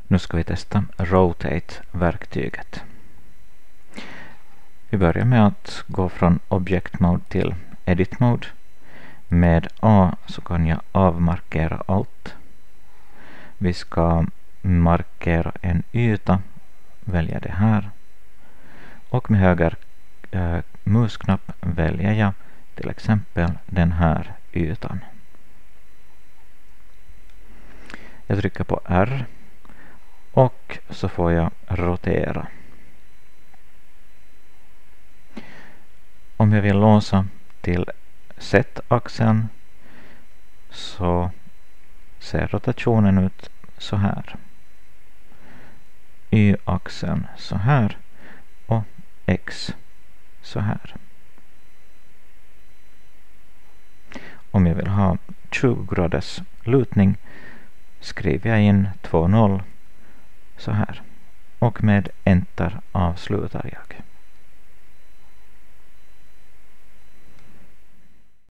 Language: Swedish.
Nu ska vi testa Rotate-verktyget. Vi börjar med att gå från Object Mode till Edit Mode. Med A så kan jag avmarkera allt. Vi ska markera en yta. Välja det här. Och med höger musknapp väljer jag till exempel den här ytan. Jag trycker på R och så får jag rotera. Om jag vill låsa till Z-axeln så ser rotationen ut så här. Y-axeln så här och X så här. Om jag vill ha 20 graders lutning skriver jag in 2,0 så här och med Enter avslutar jag.